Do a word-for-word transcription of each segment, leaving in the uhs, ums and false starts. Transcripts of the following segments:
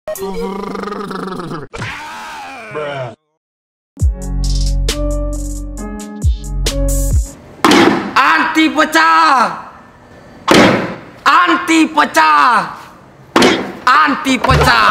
Anti pecah. Anti pecah. Anti pecah.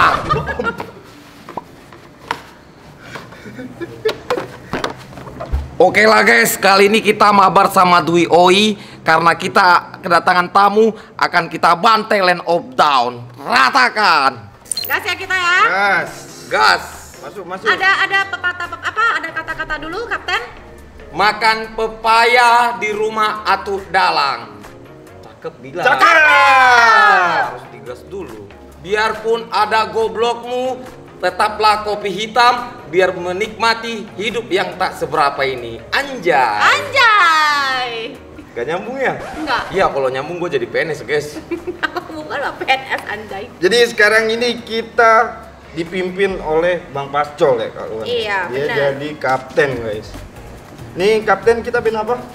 Oke lah guys, kali ini kita mabar sama Dwi Oi karena kita kedatangan tamu, akan kita bantai Land of Down. Ratakan. Gas ya kita ya. Gas. Gas. Masuk, masuk. Ada ada pepatah pep, apa? Ada kata-kata dulu, Kapten? Makan pepaya di rumah atuh dalang. Cakep bila. Cakep. Harus digas dulu. Biarpun ada goblokmu, tetaplah kopi hitam biar menikmati hidup yang tak seberapa ini. Anjay. Anjay. Gak nyambung ya? Enggak. Iya, kalau nyambung gue jadi P N S guys. Bukan lah P N S anjay. Jadi sekarang ini kita dipimpin oleh Bang Pascol ya Kak Luan. Iya, Dia benar. jadi kapten guys. Nih kapten kita band apa?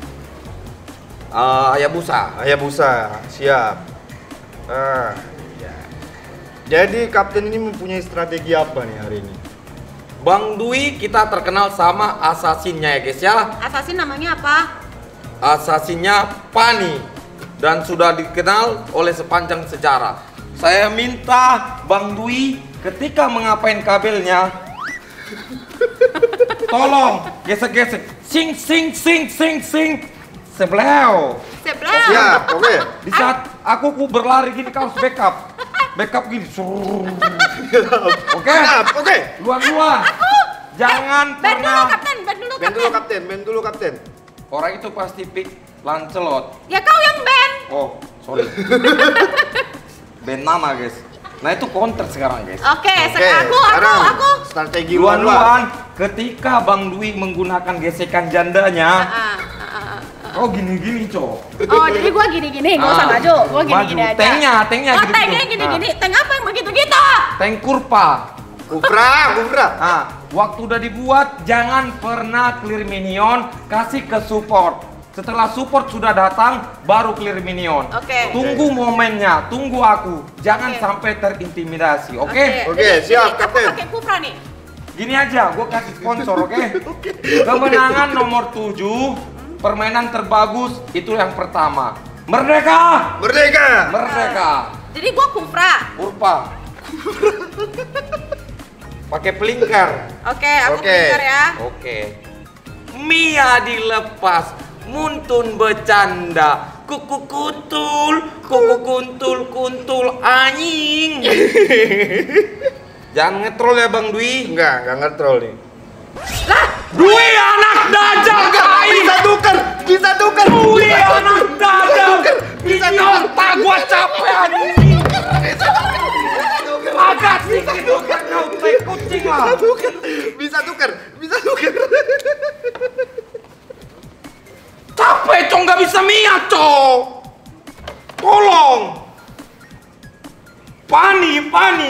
Uh, Hayabusa. Hayabusa, siap. Ah, ya. Jadi kapten ini mempunyai strategi apa nih hari ini? Bang Dwi kita terkenal sama asasinnya ya guys ya. Assassin namanya apa? Asasinnya Pani dan sudah dikenal oleh sepanjang sejarah. Saya minta Bang Dwi ketika mengapain kabelnya tolong gesek-gesek, sing sing sing sing sing sebelah. Sebelah. Siap, oke. Di saat aku ku berlari gini kau harus backup, backup gini. Oke, Siap, oke. luan-luan. Jangan Band dulu pernah. Kapten, band dulu Band dulu Kapten. kapten, band dulu kapten. Orang itu pasti pick Lancelot. Ya kau yang band. Oh, sorry. Band nama guys. Nah itu counter sekarang guys. Oke, Oke, sekarang aku, aku, sekarang aku. strategi luan-luan. Luan-luan ketika Bang Dwi menggunakan gesekan jandanya, Ah, ah, ah, ah. kau gini-gini cok. Oh, jadi gua gini-gini, nggak usah Ah, maju. Gua gini-gini maju. aja. Tanknya, tanknya Oh, gitu-gitu. tanknya gini-gini. Tank apa yang begitu-gitu? Tank kurpa. Kupra, kupra. Nah, waktu udah dibuat jangan pernah clear minion, kasih ke support. Setelah support sudah datang, baru clear minion. Oke. Tunggu momennya, tunggu aku. Jangan Oke. sampai terintimidasi, oke? Oke, Jadi- siap, jadi aku Kapten. pakai Kufra nih. Gini aja, gue kasih sponsor, oke? Kemenangan nomor tujuh, permainan terbagus itu yang pertama. Merdeka! Merdeka. Merdeka! Jadi gua Kufra. Kurpa. Pakai pelingkar. Oke, aku Oke. pelingkar ya. Oke. Mia dilepas, Muntun bercanda, kuku kuntul, kuku kuntul kuntul anjing. Jangan ngetrol ya Bang Dwi. Enggak, enggak ngetrol nih. Lah, Dwi anak dajal gaib. Bisa tukar, bisa tukar. Dwi anak dajal. Bisa Ini tukar. otak gua capek anjing. Agak sedikit tukar kau tai kucing lah. Tukar. Bisa tukar, bisa tukar. Capek cong, nggak bisa Mia cong. Tolong. Pani, pani.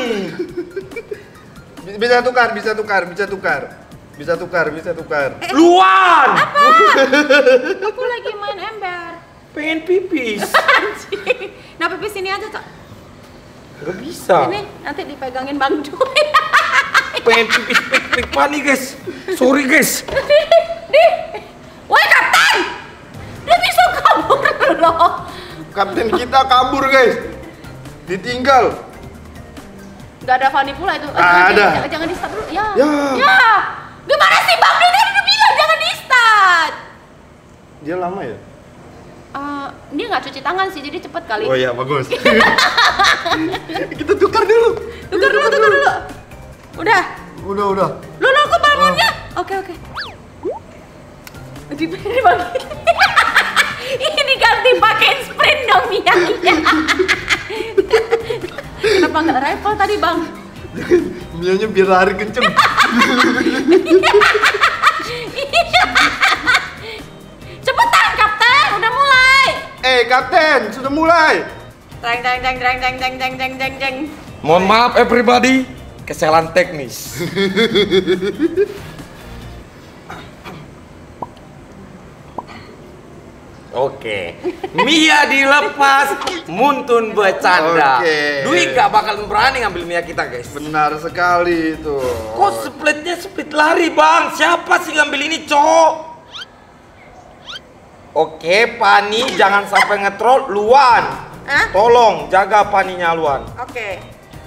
Bisa tukar, bisa tukar, bisa tukar. Bisa tukar, bisa tukar. Luan. aku lagi main ember. Pengen pipis. Anjing. Nah, pipis sini aja, Cok. Gak bisa. Ini nanti dipegangin Bang Dwi. Pengen pipis pik pik pani guys. Sorry guys. Di. Woi, Kapten. Dia bisa kabur loh. Kapten kita kabur, guys. Ditinggal. Gak ada Fanny pula itu. Eh, Ah, jangan, ada. Jangan, jangan di start dulu. Ya. Ya. Ya. Gimana sih Bang Dwi? Dia udah bilang jangan di start. Dia lama ya? Eh, dia nggak cuci tangan sih, jadi cepet kali. Oh iya, bagus. Kita tukar dulu. Tukar dulu, tukar dulu. Udah. Udah, udah. Lu lu ke balonnya. Oke, oke. Diberi Bang. Ini ganti pakai sprint dong Mianya. Kenapa nggak rifle tadi Bang? Mianya biar lari kenceng. Cepetan Kapten, udah mulai. Eh, Kapten, sudah mulai. Jeng jeng jeng jeng jeng jeng jeng jeng jeng jeng. Mohon maaf everybody, kesalahan teknis. Oke, Mia dilepas, Muntun bercanda. Oke. Dwi gak bakal berani ngambil Mia kita, guys. Benar sekali itu. Kok splitnya split lari, Bang? Siapa sih ngambil ini, Cok? Oke, Pani jangan sampai ngetrol, Luan. Hah? Tolong jaga Paninya, Luan. Oke.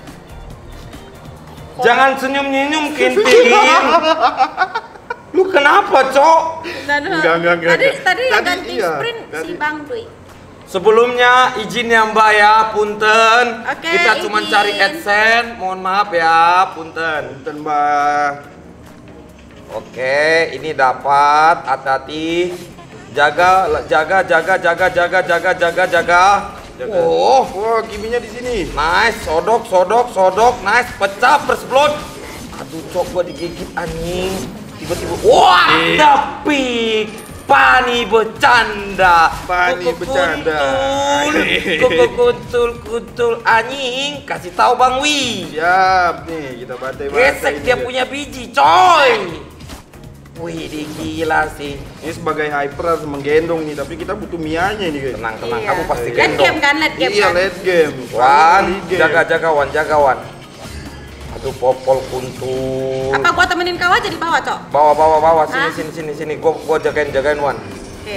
Jangan senyum-senyum, Kintin. Lu kenapa, Cok? Nah, nah. Enggak, enggak, enggak, Tadi enggak. tadi yang Tadi ganti iya, sprint si tadi. Bang Dwi. Sebelumnya izin ya Mbak ya, punten. Oke, Kita cuma izin. cari AdSense, mohon maaf ya, punten. Punten, Mbak. Oke, ini dapat, hati-hati. Jaga, jaga, jaga, jaga, jaga, jaga, jaga, jaga. Jaga. Oh, Wah, Kiminya di sini. nice, sodok, sodok, sodok, nice, pecah, first blood. Aduh, Cok, gua digigit anjing. Tiba-tiba, wah, Eh. tapi Pani bercanda. Pani Kuku bercanda. kuntul, kuku kuntul, kuntul anjing. Kasih tahu Bang Wi. Siap nih, kita bantai-bantai. Gesek ini dia guys. punya biji, coy. Wih, dia gila sih. Ini sebagai hyper harus menggendong nih, tapi kita butuh Mianya nih, guys. Tenang, tenang, Iya. kamu pasti Late game gendong. kan, late game Iya, kan. late game. Wan, Early game. jaga, jaga, Wan, jaga, Wan. Aduh, popol kuntul. Apa gua temenin kau aja di bawah, Cok? Bawa, bawa, bawa, sini, Hah? sini, sini, sini. Gua, gua jagain, jagain, Wan. Oke.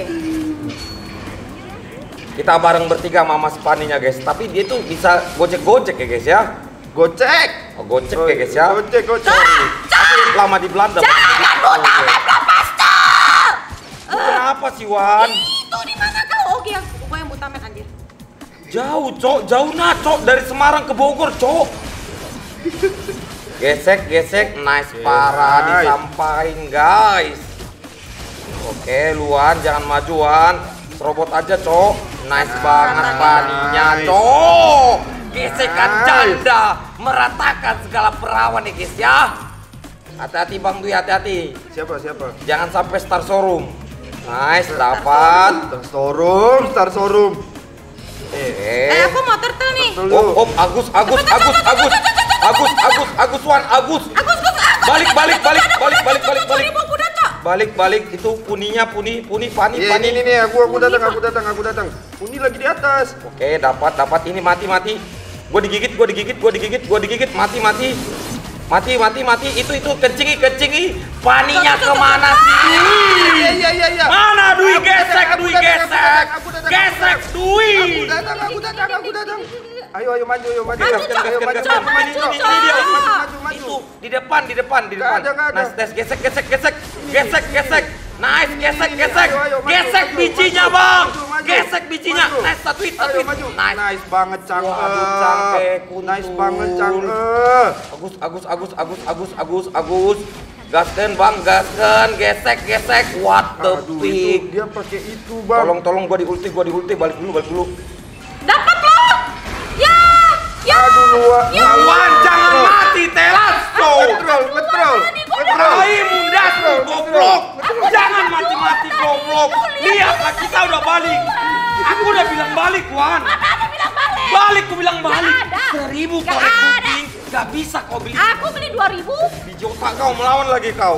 Kita bareng bertiga sama Mas Paninya, guys. Tapi dia tuh bisa gojek-gojek ya, guys ya. Gocek. Oh, gocek ya, guys ya. Gocek, gocek. Tapi lama di Belanda. Jangan buta lepas, Cok! Lu kenapa sih, Wan? Itu di mana kau? Oke, aku gua yang butamen anjir. Jauh, Cok. Jauh nah, Cok. Dari Semarang ke Bogor, Cok. Gesek, gesek. Nice, parah. Nice. Disampain, guys. Oke, Luan. Jangan majuan. Serobot aja, Cok. Nice banget nice. Paninya, Cok. Gesekan Nice. janda. Meratakan segala perawan nih, guys ya. Hati-hati, Bang Dwi. Hati-hati. Siapa, siapa? Jangan sampai Star Showroom. Nice, dapat. Star Showroom, Star Showroom. Eh, Eh, aku mau turtle nih. Dulu. Op, op, Agus, Agus, Agus, Agus, Agus, Agus, Agus, Wan, Agus. Agus, Agus, Agus. Balik, balik, balik, balik, balik, balik, balik. Ribu kuda, Cok. Balik, balik, itu puninya, puni, puni, pani, Iya, pani. ini, ini, aku, aku datang, aku datang, aku datang. Uni lagi di atas. Oke, dapat, dapat. Ini mati, mati. Gua digigit, gua digigit, gua digigit, gua digigit, mati, mati. Mati, mati, mati. Itu, itu, kencingi, kencingi. Paninya kemana sih? Iya, iya, iya, iya. Mana Dwi? Aku Gesek, datang, aku Dwi, datang, gesek. aku datang, aku datang, Gesek, aku Dwi. Aku datang, aku datang, aku datang. Ayo, ayo maju, ayo maju. Gas, gas, Ayo gas, maju, gas, maju, gas. maju, Ini, maju, ini, ini dia. maju, maju, maju. Itu di depan, di depan, di Nggak depan. ada, nggak ada. Nice, tes, gesek, gesek, gesek, gesek, gesek. Nice, gesek, ini, gesek, ayo, ayo, maju, gesek maju, bijinya maju, bang, maju, maju. gesek bijinya. Maju. Nice, satu hit, satu Ayo hit. maju. Nice, Nice banget, cangkep. Waduh, cangkep, kuntul. Nice banget, cangkep. Agus, Agus, Agus, Agus, Agus, Agus, Agus. Gasken bang, gasken, gesek, gesek. What the Aduh, pig? itu dia pakai itu, Bang. Tolong, tolong, gua di ulti, gua di ulti, balik dulu, balik dulu. Dapat lo. Ya. Ya. Aduh, luar. Wan, jangan mati, telas, cow. Ngetrol, ngetrol. Ngetrol. Hai mundas, goblok. Jangan mati-mati goblok. Lihatlah kita udah balik. Aku udah bilang balik, Wan. Apa ada bilang balik? Balik, ku bilang balik. Nggak ada. Seribu Nggak korek ada. kuping. Gak bisa kau beli. Aku beli dua ribu. Biji otak kau melawan lagi kau.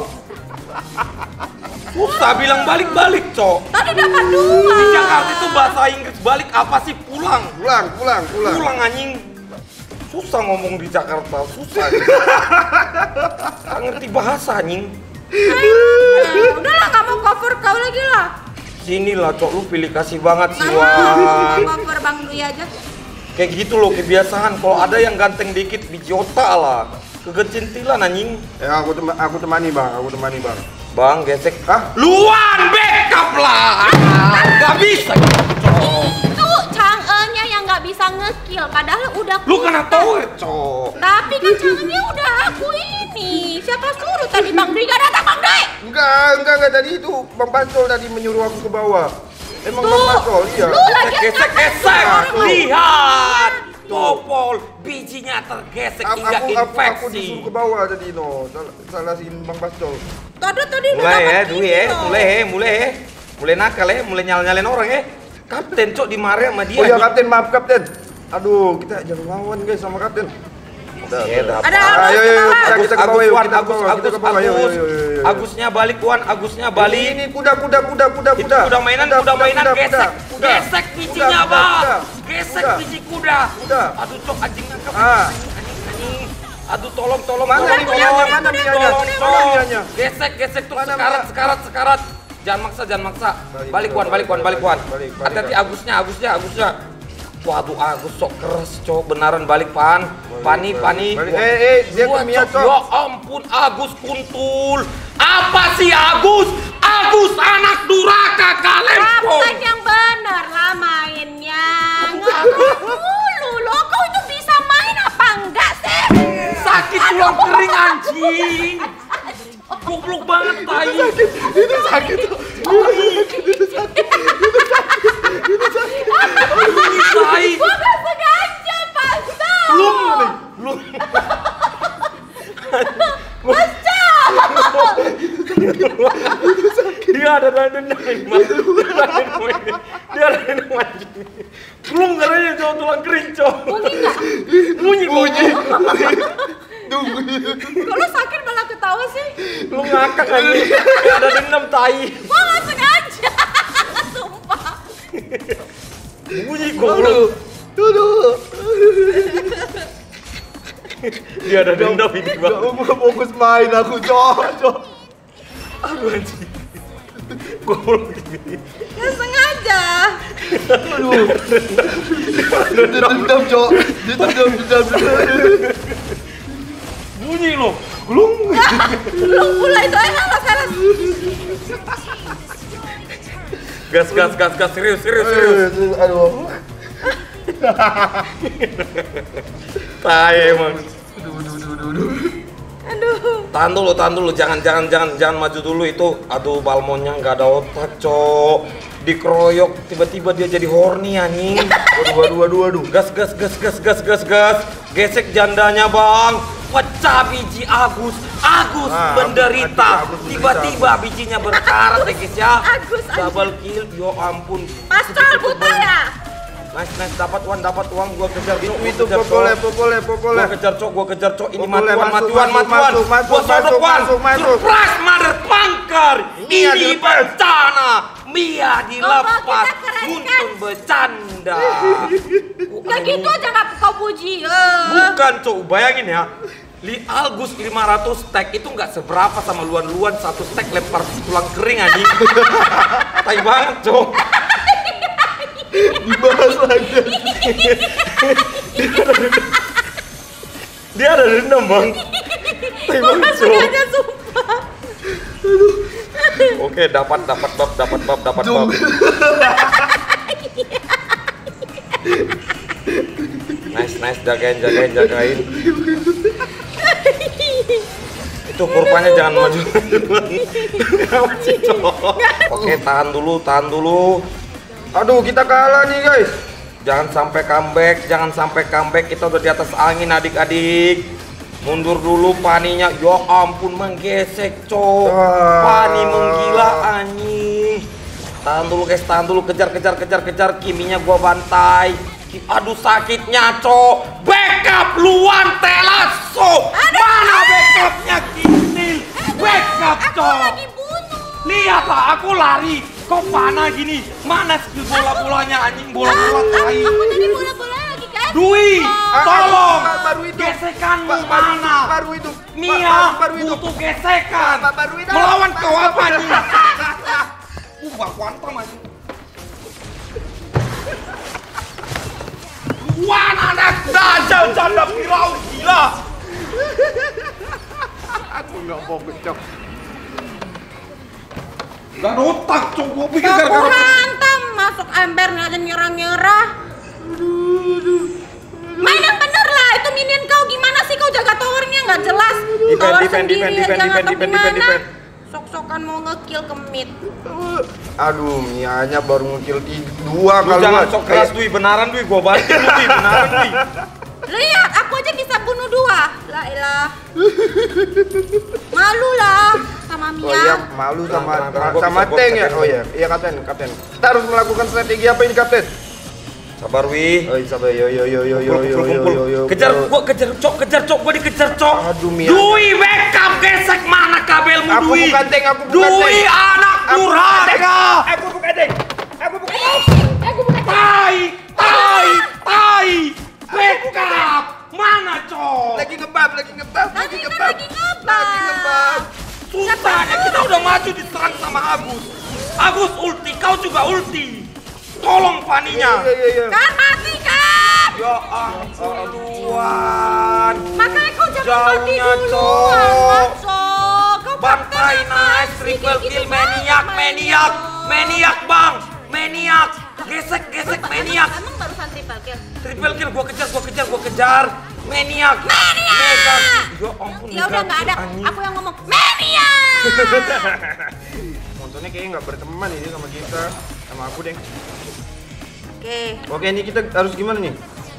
Susah bilang balik-balik, Cok. Tadi dapat dua. Di Jakarta itu bahasa Inggris balik apa sih? Pulang. Pulang, pulang, pulang. Pulang anjing. Susah ngomong di Jakarta, susah. Gak ngerti bahasa anjing. Eh, udahlah kamu cover kau lagi lah. Sinilah, Cok, lu pilih kasih banget sih, Nah, Wan. cover Bang Dwi aja. Kayak gitu loh kebiasaan. Kalau ada yang ganteng dikit biji otak lah. Kegecilan anjing. Ya, aku tem aku temani, Bang. Aku temani, Bang. Bang, gesek. Hah? Luan, backup lah. Gak bisa gitu, Cok. Itu Chang'e-nya yang nggak bisa ngekill, padahal udah Lu kena kuat. tower, Cok. Tapi kan Chang'e-nya udah aku ini. Siapa suruh tadi Bang Dwi? Gak datang Bang Dwi. Enggak, enggak, enggak. Tadi itu Bang Pasol tadi menyuruh aku ke bawah. Emang Tuh, Bang Pasol, iya. lu lagi Gesek, ngapain gesek. orang lu? Lihat. Topol, bijinya tergesek Aku, hingga aku, aku, aku infeksi. disuruh ke bawah tadi, no. Salah, salah si Bang Pasol. Tadi tadi udah Mulai ya, dapat Dwi ini ya, loh. mulai ya, mulai ya. Mulai nakal ya, mulai nyal-nyalin orang ya. Kapten, Cok, dimarahin sama dia. Oh iya, anjing. Kapten, maaf, Kapten. Aduh, kita jangan lawan, guys, sama Kapten. Udah, Oke, dapat. Ada Agus Ayo, ke ayo, bawah. kita- Agus, kita ke Agus, bawah, yuk, Wan, kita ke Agus, bawah, kita Agus, ke bawah, yuk, Agus. yuk, yuk, yuk. Agusnya balik, Wan, Agusnya balik. Ini kuda, kuda, kuda, kuda, Itu kuda. kuda mainan, kuda mainan, kuda, gesek, kuda. gesek bijinya, Kuda, kuda, Bang. kuda. Gesek Kuda. biji kuda. Kuda. Aduh, cok, anjing nangkep. Ah. Anjing, anjing. Aduh, tolong, tolong, Mana tolong, nih tolong. mianya, mana mianya? Tolong, Mana tolong. mianya? Gesek, gesek tuh, Mana sekarat, mia? sekarat, sekarat. Jangan maksa, jangan maksa. Balik, Balik, Wan, balik, Wan, balik, Wan. balik, balik, Hati-hati balik. Agusnya, Agusnya, Agusnya. Waduh, Agus sok keras, cok. Benaran balik, Pan. Pani, balik, Pani. balik. Wah. Eh, eh, dia Wah, ke Mia, Cok. Cok. Ya ampun, Agus kuntul. Apa sih Agus? Agus anak duraka kalempong. Kapten yang bener lah mainnya. Ngomong mulu lo, kau itu bisa main apa enggak sih? Sakit tulang kering anjing. Goblok banget tai. Itu sakit. Tai. Gua gak sengaja, Pascal. Lu lu dia ada dendam ini, Mas. Dia ada dendam ini. Dia ada dendam anjing. Belum katanya cowok tulang kering, cowok. Bunyi gak? Bunyi, bunyi. Kalau sakit malah ketawa sih. Lu ngakak anjing. Dia ada dendam tai. Gua gak sengaja. Sumpah. Bunyi goblok. Duduk. Dia ada dendam ini, Bang. Gak mau fokus main aku, cok, cok. Aduh anjing. Goblok ini. Gak sengaja. Aduh. Dendam, cok. Dendam, dendam, dendam. Bunyi lo. Glung. Belum mulai itu enak lah sekarang. Gas, gas, gas, gas. Serius, serius, serius. Aduh. Tai emang. Aduh. Tahan dulu, tahan dulu. Jangan, jangan, jangan, jangan maju dulu itu. Aduh, balmonnya nggak ada otak, cok. Dikeroyok, tiba-tiba dia jadi horny anjing. Waduh, waduh, waduh, waduh. Gas, gas, gas, gas, gas, gas, gas. Gesek jandanya, Bang. Pecah biji Agus. Agus Ah, menderita. Agus menderita. Tiba-tiba bijinya berkarat ya, guys ya. Agus, Agus. Double kill, yo ampun. Pascal buta ya? Nice, nice, dapat Wan, dapat uang, gua kejar cok, Itu, gua itu, kejar, popole, Cok. popole, popole. Gua kejar cok, gua kejar cok, ini Popole, matuan, masuk, matuan, masuk, matuan. masuk, masuk, Gua sodok masuk, Wan, masuk, masuk. surprise mother pangkar. Mia Ini dilepas. bencana, Mia dilepas, kita keren, kan? untung bercanda. Gak gitu aja gak kau puji. Eh. Bukan cok, bayangin ya. Li Algus lima ratus stack itu nggak seberapa sama luan-luan satu stack lempar tulang kering anjing. Tai banget cok. Dibahas lagi. Dia ada dendam bang. Tai Gua banget gak cok. sengaja sumpah. Oke, dapat dapat bab, dapat bab, dapat bab. Nice, nice, jagain, jagain, jagain. Itu kurvanya jangan maju. Kenapa sih, Cok? Oke, tahan dulu, tahan dulu. Aduh, kita kalah nih, guys. Jangan sampai comeback, jangan sampai comeback. Kita udah di atas angin, adik-adik. Mundur dulu paninya. Ya ampun, menggesek, Cok. Ah. Pani menggila anjing. Tahan dulu, guys, tahan dulu. Kejar, kejar, kejar, kejar. Kiminya gua bantai. Aduh, sakitnya, Cok. Backup Luan Telaso. Mana backupnya Kinil? Backup, Aku Cok. lagi bunuh. Lihat lah, aku lari. Kok panah gini? Mana skill bola-bolanya anjing, bola-bola Aku, tai. aku tadi bola-bola lagi kan? Dwi, Oh. tolong. Pak, baru itu. Gesekanmu Pak, baru- mana? baru itu. Mia, Pak, baru itu. butuh gesekan. Pak, baru itu. Melawan Pak, kau apa baru- nih? Uh, bak kuantam anjing. Wan anak dajal janda Firaun gila. Aku nggak fokus, cok. Gak ada otak, cok. Gua pikir Aku gara-gara hantam masuk embernya aja nyerah-nyerah. Main yang bener lah, itu minion kau gimana sih kau jaga towernya nggak jelas. Defend, Tower defend, sendiri defend, aja defend, nggak tahu defend, gimana. defend, defend. Sok-sokan mau ngekill ke mid. Aduh, Mianya baru ngekill ti- dua Lu kalau jangan nggak- sok keras Dwi, benaran Dwi, gua banting lu Dwi, benaran Dwi. Lihat, aku aja bisa bunuh dua. Lah ilah. Malu lah sama Oh iya, Mia. malu Tenang, sama tenang, tenang. Gua sama bisa- gua tank bisa ya. tank. Oh iya, iya kapten, kapten. Kita harus melakukan strategi apa ini, kapten? Sabar wi. Oh, sabar. Yo yo yo yo yo yo yo yo yo. Kejar gua, kejar cok, kejar cok, gua dikejar cok. Aduh, Mia. Dui backup gesek mana kabelmu Aku Dui? bukan tank, aku bukan Dui tank. anak durhaka. Aku bukan tank. Aku bukan Aku bukan. Tai, tai, tai. Backup mana cok? lagi ngebab, lagi ngebab, lagi Tadi kan ngebab. lagi ngebab. Lagi ngebab. Susahnya kita udah maju diserang sama Agus. Agus ulti, kau juga ulti. Tolong Faninya. Iya iya iya. Kan mati kan? Ya ampun Tuhan. Makanya kau jangan mati Jauhnya, duluan, Cok. Matso. Kau Bantai pakai nice, apa? triple Gitu kill, banget, maniak, Matso. maniak, maniak bang, maniak, gesek, gesek, Emang- maniak, Emang barusan triple kill? triple kill, gua kejar, gua kejar, gua kejar, maniak, Maniak! mega, ya ampun, Ya udah nggak ada. anjing. Aku yang ngomong maniak. Montonnya kayaknya nggak berteman ini sama kita, sama aku deh. Oke. Oke, ini kita harus gimana nih?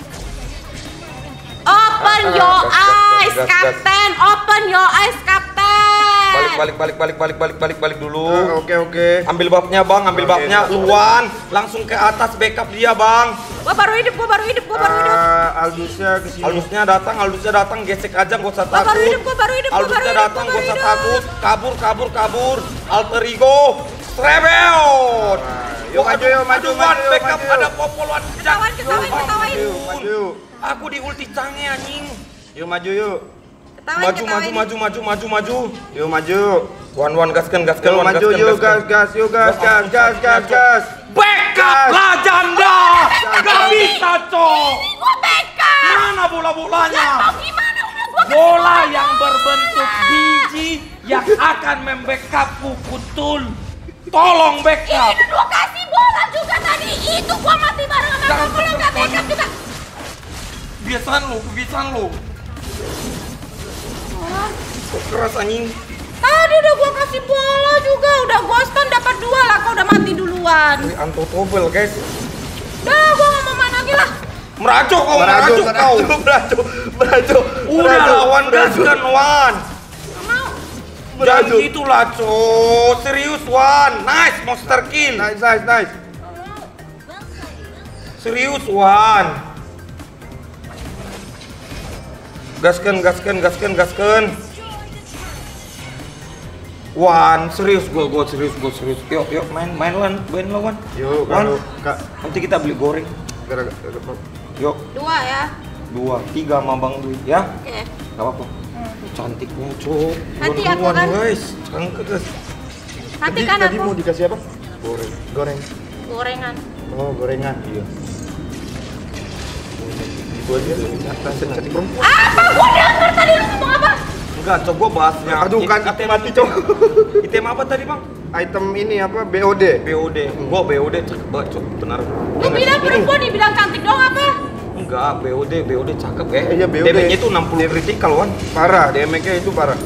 Open Ah, your gas, gas, eyes, gas, gas, gas. Kapten. Open your eyes, Kapten. Balik, balik, balik, balik, balik, balik, balik, balik dulu. Ah, Oke oke. Ambil babnya bang, ambil Oke. babnya, Luan, langsung ke atas backup dia bang. Gua baru hidup, gua baru hidup, gua baru hidup. Ah, Aldusnya kesini. Aldusnya datang, Aldusnya datang, gesek aja, gak usah Gua baru takut. hidup, gua baru hidup, gua baru Aldusnya hidup, datang, gua gak baru usah hidup. takut. Kabur, kabur, kabur. Alter ego, Strebel. Yuk maju, yuk maju, Aduh, maju, Wan, yuk, backup maju. ada popoluan. Ketawain, ketawain, ketawain. Maju, maju. Aku di ulti canggih anjing. Yuk maju yuk. Ketawain, Maju, maju, ketawain. maju, maju, maju, maju. Yuk maju. Wan, wan, gaskan, gaskan, Yuk wan, maju, gaskan, yuk gaskan. gas gas, yuk gas Ya gas ampun, gas gas Cok. gas. Backup Gas. lah janda. Gak bisa, cok. Gua backup. Mana bola-bolanya? Mau gimana udah gua Bola yang berbentuk biji yang akan membackup kutul. Tolong backup. Ini gua kasih bola juga tadi. Itu gua mati bareng sama Jangan kamu, lu nggak telepon. backup juga. Kebiasaan lo, kebiasaan lo. Oh, Kok keras anjing. tadi udah gua kasih bola juga. Udah gua stun dapat dua lah. Kau udah mati duluan. Wih, Anto Tobel guys. Dah, gua nggak mau main lagi lah. Merajuk kau, Merajuk, merajuk kau. merajuk, merajuk, merajuk. Udah merajuk, lawan merajuk, gaskan Wan. Nggak mau. Jangan merajuk. gitu lah cok. Serius Wan. Nice monster kill. Nice, nice, nice. Serius Wan. Gaskan, gaskan, gaskan, gaskan. Wan, serius gua, gua serius, gua serius. Yuk, yuk, main, main lawan, main lawan. Yuk, Wan. kalau Kak, Nanti kita beli goreng. gara-gara Yuk, Dua ya. dua, tiga sama Bang Dwi, ya? Oke. Gak apa-apa. Cantiknya cok. Nanti aku Dua-duaan, kan- guys. Cantik guys. Nanti Tadi, kan tadi aku mau dikasih apa? Goreng. Goreng. gorengan. Oh, gorengan. Iya. Itu aja. Langsung cantik perempuan. Apa? Gua denger tadi lu ngomong apa? Enggak, cok, gua bahasnya. Aduh, kan It- aku item- mati, Cok. Item apa tadi bang? Item ini apa? B O D. B O D. Gua B O D cakep banget cok, benar. Lu bilang perempuan dibilang cantik dong apa? Enggak, B O D, B O D cakep ya. Iya, B O D. Damage-nya itu enam puluh kritikal wan. Parah, D M K itu parah.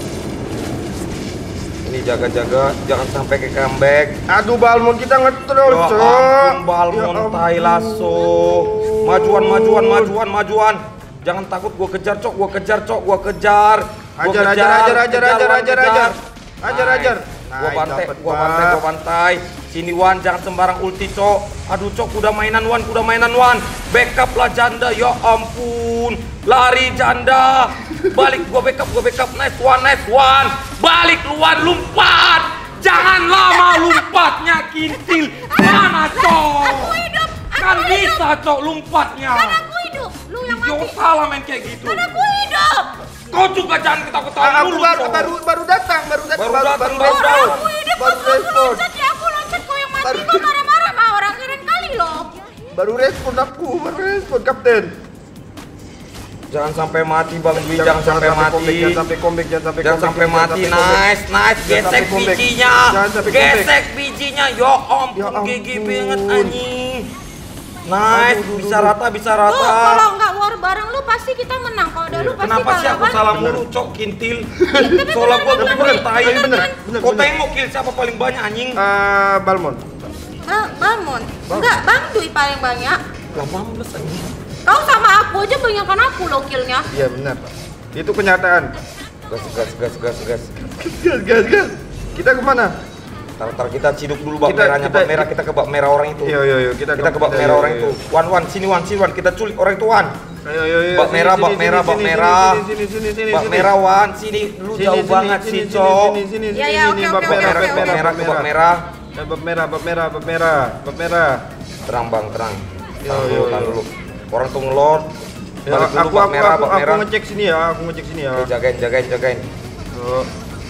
Ini jaga-jaga, jangan sampai ke comeback. Aduh, Balmon kita nge-troll, Ya Cok. ampun, Balmon, Ya ampun. tai lasso. Majuan, majuan, majuan, majuan. Jangan takut, gua kejar cok, gua kejar cok, gua kejar. Gua Ajar, ajar, kejar, ajar, ajar, kejar, ajar, Wan, ajar, kejar. ajar. Ajar, Nice. ajar. Gua Nice, bantai, dapet, gua Pak. bantai, gua bantai. Sini Wan, jangan sembarang ulti cok. Aduh cok, kuda mainan Wan, kuda mainan Wan. Backup lah janda, ya ampun. Lari janda. Balik, gua backup, gua backup. Nice one, nice one. Balik luar, lompat. Jangan lama lompatnya kintil. Mana cok? Aku hidup. Aku Kan hidup. bisa cok lompatnya. Kan aku hidup. Lu yang mati. Idiot salah main kayak gitu. Kan aku hidup. Kau juga jangan ketawa-ketawa Ah, aku dulu baru, Cok. baru baru datang, baru datang, Baru datang, baru baru datang. Aku hidup. Baru Kok aku respon. loncat ya? Aku loncat kau yang mati. Baru- Kau marah-marah mah orang keren kali loh. Baru respon aku, baru respon Kapten. Jangan sampai mati Bang Dwi, jangan, sampai mati. comeback, jangan sampai comeback, jangan sampai Jangan comeback, sampai mati. sampai comeback. Nice, nice. Jangan Gesek sampai comeback. bijinya. Jangan sampai comeback. Gesek bijinya. Ya ampun, Ya G G ampun. banget anjing. Nice, Aduh, bisa aduh, rata, bisa Lu rata. kalau nggak war bareng lu pasti kita menang. Kalau ada lu pasti Kenapa sih aku balapan. salah mulu, Cok, kintil? Tapi Soalnya gua bener, bener bener, tai. bener, bener, bener, Kau bener. tengok kill siapa paling banyak anjing? Eh, Balmon. Ah, Balmon. Enggak, Bang Dwi paling banyak. delapan belas anjing. Kau sama aku aja banyakkan aku loh killnya. Iya benar. Itu kenyataan. Gas, gas, gas, gas, gas. Gas, gas, gas. Kita kemana? Ntar kita ciduk dulu bab Kita- merahnya, kita- bab merah kita ke bab merah orang itu. Iya iya iya kita Kita ke bab merah orang itu. Wan Wan sini Wan sini Wan kita culik orang itu Wan. Ayo ayo ayo. Bab sini, merah, sini, bab sini, merah, sini, bab sini, merah. Sini sini sini sini. Bab sini. merah Wan sini lu Sini, jauh sini, banget sini, sih sini, Cok. Sini sini Ya, sini ya, sini oke, bab oke, merah oke, bab oke. merah Merah bab ke bab merah. merah. Eh, Bab merah bab merah bab merah bab merah. Terang bang terang. Yo, Tahan yo, dulu, tahan yo. dulu. Orang tuh ngelor. Ya, Balik dulu aku bab aku merah, aku bab aku merah. ngecek sini ya, aku ngecek sini ya. Oke, jagain jagain jagain. Tuh.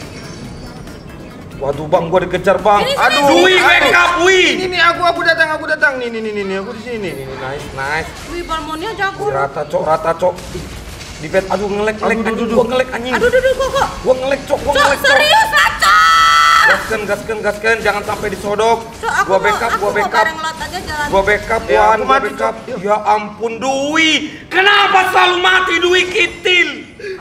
Waduh bang, gua dikejar bang. Sini, sini, Aduh, sini. Dwi backup Wi. Ini nih aku aku datang aku datang nih nih nih nih aku di sini. Ini nice nice. Wih, balmonnya jago. Si rata cok, rata cok. Ih, di bed, aduh ngelek ngelek Aduh, anjing, aduh, gua aduh. ngelek anjing. Aduh, aduh, aduh, kok, kok. Gua ngelek cok, gua Cok, ngelek cok. serius lah, Cok. Gaskan gaskan gaskan, jangan sampai disodok. Cok, aku Gua mau, backup, aku gua mau backup. bareng lot aja jalan. Gua backup Ya, Wan, aku gua mati, backup. Cok. Ya ampun Dwi, kenapa selalu mati Dwi Kitil?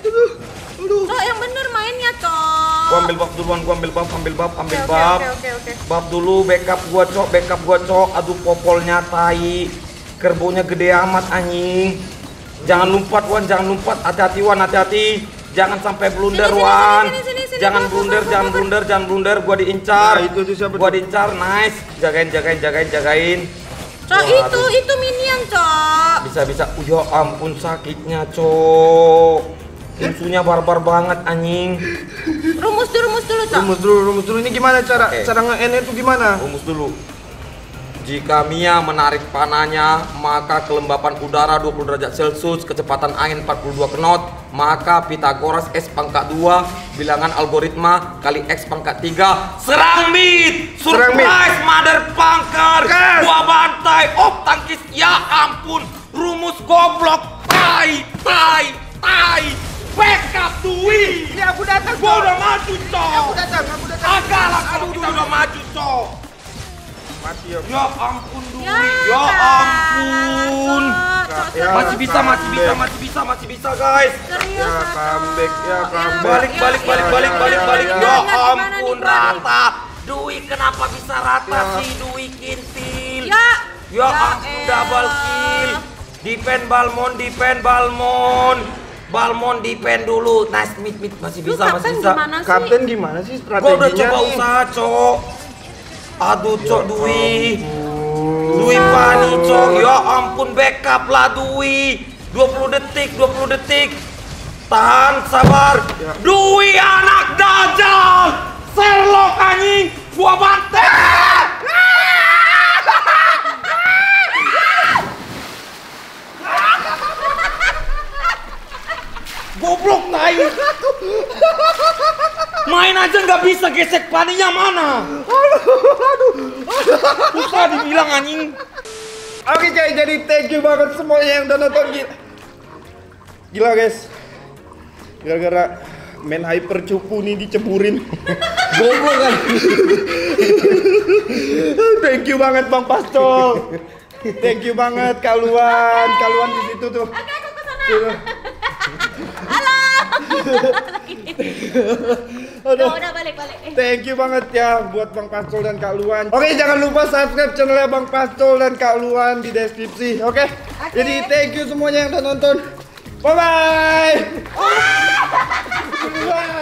Cok, yang bener mainnya, Cok. Gua ambil bab duluan, gua ambil bab, ambil bab, ambil Oke, bab. Oke, oke, oke. Bab dulu, backup gua cok, backup gua cok. Aduh popolnya tai. Kerbonya gede amat anjing. Jangan lompat Wan, jangan lompat. Hati-hati Wan, hati-hati. Jangan sampai blunder Sini, sini, Wan. sini, sini, sini. Jangan Go, go, blunder, go, go, jangan go. blunder, jangan blunder. Gua diincar. Nah, itu- itu siapa Gua tuh? diincar, nice. Jagain, jagain, jagain, jagain. Cok, Wah, itu, aduh. itu minion, Cok. Bisa, bisa. Uh, ya ampun sakitnya cok. Musuhnya barbar banget anjing. Rumus dulu, rumus dulu, Cok. Rumus dulu rumus dulu ini gimana cara Oke. cara nge-N itu gimana? Rumus dulu. Jika Mia menarik panahnya, maka kelembapan udara dua puluh derajat Celcius, kecepatan angin empat puluh dua knot, maka Pitagoras S pangkat dua, bilangan algoritma kali X pangkat tiga. Serang mid! Serang Surprise mid. mother punker! Gas! Gua bantai! Op tangkis! Ya ampun! Rumus goblok! Tai! Tai! Tai! Backup Dwi! Ini aku datang. Gua udah maju, cok! Aku datang, aku datang. Agaklah kalau kita udah maju, cok! Mati ya. Ya ampun Dwi, Ya, ya kalah, ampun. Cok. Cok, Ya, serius, Masih bisa, masih bisa, masih bisa, masih bisa guys. serius, Ya, lah, Cok. comeback, ya, comeback. Balik, balik, balik, ya, balik, ya, balik, ya, balik. ya. Ya Gimana, gimana ampun nih, Bang? rata. Dwi kenapa bisa rata Ya. sih Dwi Kintil? Ya, Ya ya ampun double elah. kill. Defend Balmon, defend Balmon. Balmon defend dulu. Nice mid mid masih Lu bisa, masih kapten bisa. gimana sih? Kapten gimana sih strateginya? Gua udah coba nih? usaha, Cok. Aduh, Cok Dwi. ampun. Dwi Pani, Cok. Ya ampun, backup lah Dwi. dua puluh detik, dua puluh detik. Tahan, sabar. Ya. Dwi anak dajal. Sherlock anjing. Gua bantai. Goblok tai. Main aja nggak bisa, gesek paninya mana? Susah dibilang anjing. Oke guys, jadi thank you banget semuanya yang udah nonton gila. Gila guys. Gara-gara main hyper cupu nih diceburin. Goblok kan. Thank you banget Bang Pastol. Thank you banget Kaluan. Kaluan di situ tuh. Oke, aku kesana. Tuh. Udah, udah balik, balik. Thank you banget ya buat Bang Pastol dan Kak Luan. Oke, jangan lupa subscribe channelnya Bang Pastol dan Kak Luan di deskripsi. Oke? Oke. Jadi thank you semuanya yang udah nonton. Bye bye.